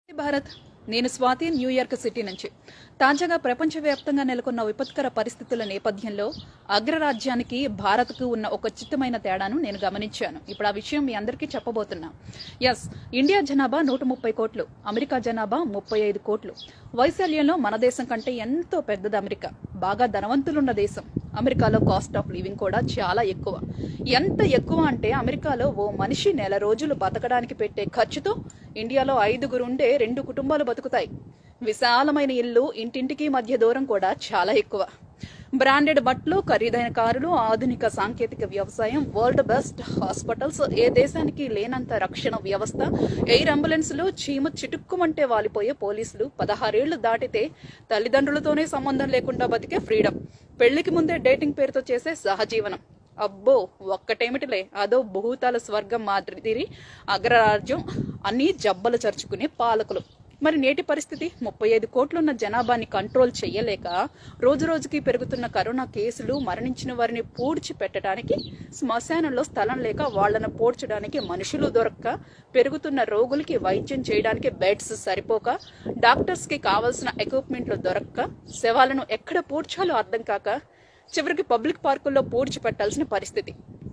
భారత్ నేను Swathi New York city నుంచి తాజాగా ప్రపంచవ్యాప్తంగా నెలకొన్న విపత్కర పరిస్థితుల నేపథ్యంలో అగ్రరాజ్యానికి భారత్కు ఉన్న ఒక చిత్తమైన తేడాను నేను గమనించాను. ఇప్పుడు ఆ విషయం మీ అందరికీ చెప్పబోతున్నా. ఇండియా జనాభా 130 కోట్లు, అమెరికా జనాభా 35 కోట్లు. వైశాల్యంలో మన దేశం కంటే ఎంతో పెద్దది అమెరికా. బాగా ధనవంతులున్న దేశం. అమెరికాలో కాస్ట్ ఆఫ్ లివింగ్ కూడా చాలా ఎక్కువ. ఎంత ఎక్కువ అంటే అమెరికాలో ఓ మనిషి నెల రోజులు బతకడానికి పెట్టే ఖర్చుతో ఇండియాలో 5 ఉండే 2 కుటుంబాలు బతుకుతాయి. విశాలమైన ఇల్లు, ఇంటింటికి మధ్య దూరం కూడా చాలా ఎక్కువ. బ్రాండెడ్ బట్టలు, ఖరీదైన కారులు, ఆధునిక సాంకేతిక వ్యవసాయం, వరల్డ్ బెస్ట్ హాస్పిటల్స్, ఏ దేశానికి లేనంత రక్షణ వ్యవస్థ, ఎయిర్ అంబులెన్సులు, చీమ చిటుక్కుమంటే వాలిపోయే పోలీసులు, 16 ఏళ్లు దాటితే తల్లిదండ్రులతోనే సంబంధం లేకుండా బతికే ఫ్రీడమ్, పెళ్లికి ముందే డేటింగ్ పేరుతో చేసే సహజీవనం. అబ్బో ఒక్కటేమిటిలే, అదో భూతాల స్వర్గం మాదిరి అగ్రరాజ్యం, అన్ని జబ్బలు చరుచుకునే పాలకులు. మరి నేటి పరిస్థితి 35 కోట్లున్న జనాభాని కంట్రోల్ చెయ్యలేక రోజు రోజుకి పెరుగుతున్న కరోనా కేసులు, మరణించిన వారిని పూడ్చి పెట్టడానికి శ్మశానంలో స్థలం లేక వాళ్లను పూడ్చడానికి మనుషులు దొరక్క, పెరుగుతున్న రోగులకి వైద్యం చేయడానికి బెడ్స్ సరిపోక, డాక్టర్స్ కి కావాల్సిన ఎక్విప్మెంట్లు దొరక్క, శవాలను ఎక్కడ పూడ్చాలో అర్థం కాక చివరికి పబ్లిక్ పార్కుల్లో పూడ్చి పెట్టాల్సిన పరిస్థితి.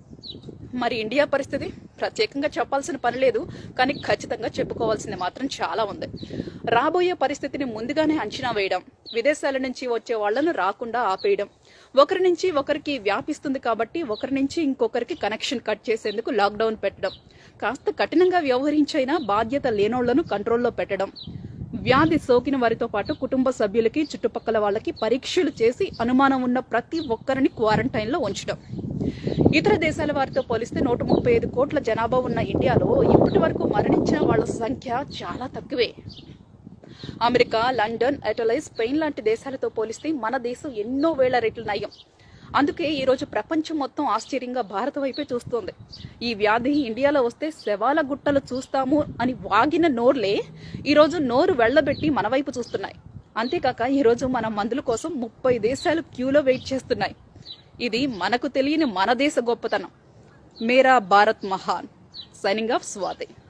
మరి ఇండియా పరిస్థితి ప్రత్యేకంగా చెప్పాల్సిన పని లేదు, కానీ ఖచ్చితంగా చెప్పుకోవాల్సింది మాత్రం చాలా ఉంది. రాబోయే పరిస్థితిని ముందుగానే అంచనా వేయడం, విదేశాల నుంచి వచ్చే వాళ్లను రాకుండా ఆపేయడం, ఒకరి నుంచి ఒకరికి వ్యాపిస్తుంది కాబట్టి ఒకరి నుంచి ఇంకొకరికి కనెక్షన్ కట్ చేసేందుకు లాక్డౌన్ పెట్టడం, కాస్త కఠినంగా వ్యవహరించైనా బాధ్యత లేనోళ్లను కంట్రోల్లో పెట్టడం, వ్యాధి సోకిన వారితో పాటు కుటుంబ సభ్యులకి, చుట్టుపక్కల వాళ్ళకి పరీక్షలు చేసి అనుమానం ఉన్న ప్రతి ఒక్కరిని క్వారంటైన్లో ఉంచడం. ఇతర దేశాల వారితో పోలిస్తే 135 కోట్ల జనాభా ఉన్న ఇండియాలో ఇప్పటి వరకు మరణించిన వాళ్ల సంఖ్య చాలా తక్కువే. అమెరికా, లండన్, ఇటలీ, స్పెయిన్ లాంటి దేశాలతో పోలిస్తే మన దేశం ఎన్నో వేల రెట్లు నయం. అందుకే ఈరోజు ప్రపంచం మొత్తం ఆశ్చర్యంగా భారత వైపే చూస్తోంది. ఈ వ్యాధి ఇండియాలో వస్తే శవాల గుట్టలు చూస్తాము అని వాగిన నోర్లే ఈరోజు నోరు వెళ్లబెట్టి మన వైపు చూస్తున్నాయి. అంతేకాక ఈరోజు మన మందుల కోసం 30 దేశాలు క్యూలో వెయిట్ చేస్తున్నాయి. ఇది మనకు తెలియని మన దేశ గొప్పతనం. మేరా భారత్ మహాన్. Signing off Swathi.